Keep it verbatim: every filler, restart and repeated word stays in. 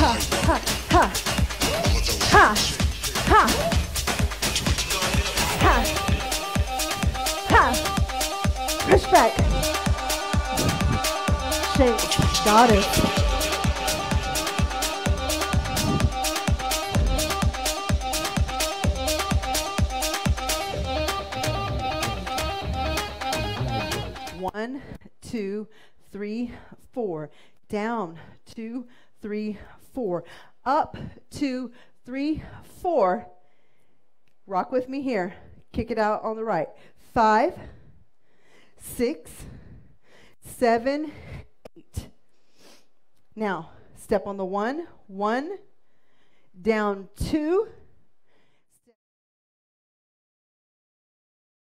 ha, ha, ha, ha, ha, ha. Push back. Shake. Got it. One, two, three, four. Down, two, three, four. Up, two, three, four. Rock with me here. Kick it out on the right. Five, six, seven, eight. Now, step on the one. One, down two,